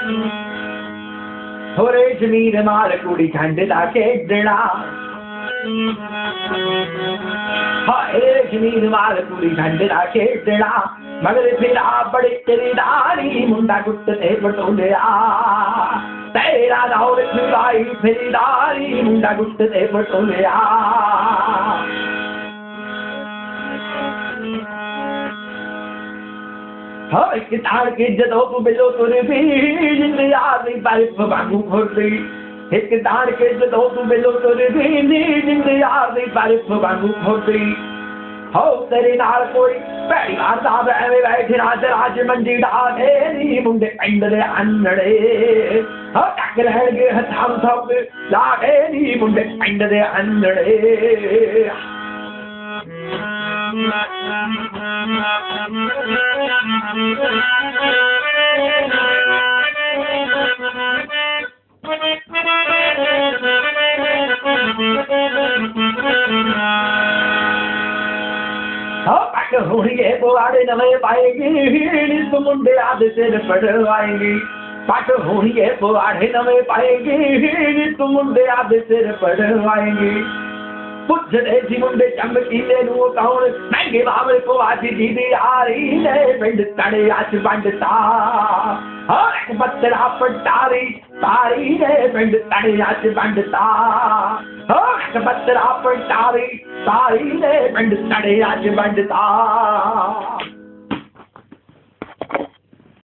होरे जमीन मार कुड़ी खंड ला खेडना हाय जमीन मार कुड़ी खंड ला खेडना मगर फिर बड़ी तेरी दारी मुंडा गुट्ट ते बटोलिया तेरा दौर खुलाई फिर दारी मुंडा गुट्ट ते बटोलिया हाय कितार के जदों तू बेलो तुरे भी जिंदगी आदमी बारिश वांगू खोदी एक कितार के जदों तू बेलो तुरे भी जिंदगी आदमी बारिश वांगू खोदी हो तेरे नाल कोई पैड़ी मारदा वे बैठे राज मंजी डाले नी मुंडे पिंड दे अन्नड़े हो टक लहणगे हथां थप लागे नी मुंडे पिंड दे अन्नड़े होड़िए बुआड़े नवे पाएगी तुम मुंडे आधे सिर पड़वाएंगी पट होड़िए बुआड़े नवे पाएगी तुम मुंडे आधे सिर पड़वाएंगी पुछड़े जी मुंडे चमकीले नू कौन महंगे बाबे को आज दीदी आ रही ने पिंड तड़े आज बंडता हर बत्तरा पटारी तारी ने पिंड तड़े आज बंडता हर बत्तरा पटारी तारी ने पिंड तड़े आज बंडता